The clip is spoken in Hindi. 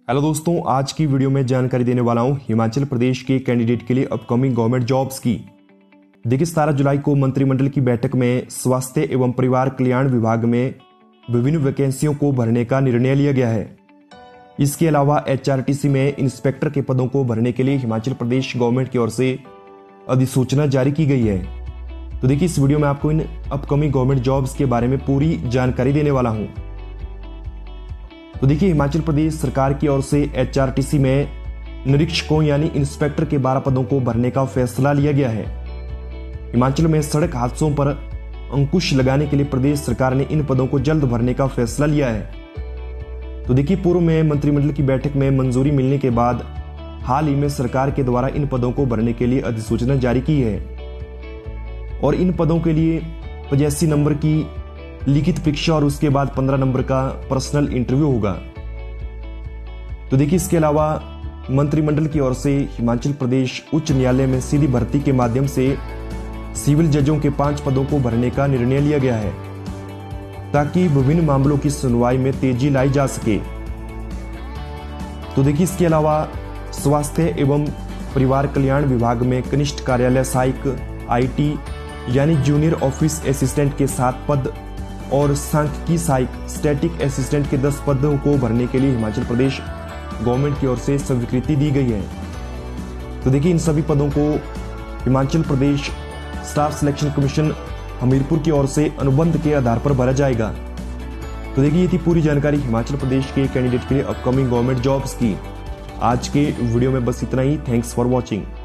हेलो दोस्तों, आज की वीडियो में जानकारी देने वाला हूं हिमाचल प्रदेश के कैंडिडेट के लिए अपकमिंग गवर्नमेंट जॉब्स की। देखिए, 17 जुलाई को मंत्रिमंडल की बैठक में स्वास्थ्य एवं परिवार कल्याण विभाग में विभिन्न वैकेंसियों को भरने का निर्णय लिया गया है। इसके अलावा HRTC में इंस्पेक्टर के पदों को भरने के लिए हिमाचल प्रदेश गवर्नमेंट की ओर से अधिसूचना जारी की गई है। तो देखिए, इस वीडियो में आपको इन अपकमिंग गवर्नमेंट जॉब्स के बारे में पूरी जानकारी देने वाला हूं। तो देखिए, हिमाचल प्रदेश सरकार की ओर से HRTC में निरीक्षकों यानी इंस्पेक्टर के 12 पदों को भरने का फैसला लिया गया है। हिमाचल में सड़क हादसों पर अंकुश लगाने के लिए प्रदेश सरकार ने इन पदों को जल्द भरने का फैसला लिया है। तो देखिए, पूर्व में मंत्रिमंडल की बैठक में मंजूरी मिलने के बाद हाल ही में सरकार के द्वारा इन पदों को भरने के लिए अधिसूचना जारी की है और इन पदों के लिए 85 नंबर की लिखित परीक्षा और उसके बाद 15 नंबर का पर्सनल इंटरव्यू होगा। तो देखिए, इसके अलावा मंत्रिमंडल की ओर से हिमाचल प्रदेश उच्च न्यायालय में सीधी भर्ती के माध्यम से सिविल जजों के 5 पदों को भरने का निर्णय लिया गया है ताकि विभिन्न मामलों की सुनवाई में तेजी लाई जा सके। तो देखिए, इसके अलावा स्वास्थ्य एवं परिवार कल्याण विभाग में कनिष्ठ कार्यालय सहायक IT यानी जूनियर ऑफिस असिस्टेंट के 7 पद और सांख्यिकी सहायक स्टैटिक असिस्टेंट के 10 पदों को भरने के लिए हिमाचल प्रदेश गवर्नमेंट की ओर से स्वीकृति दी गई है। तो देखिए, इन सभी पदों को Himachal Pradesh staff selection commission Hamirpur की ओर से अनुबंध के आधार पर भरा जाएगा। तो देखिए, ये थी पूरी जानकारी हिमाचल प्रदेश के कैंडिडेट के लिए अपकमिंग गवर्नमेंट जॉब्स की। आज के वीडियो में बस इतना ही। Thanks for watching.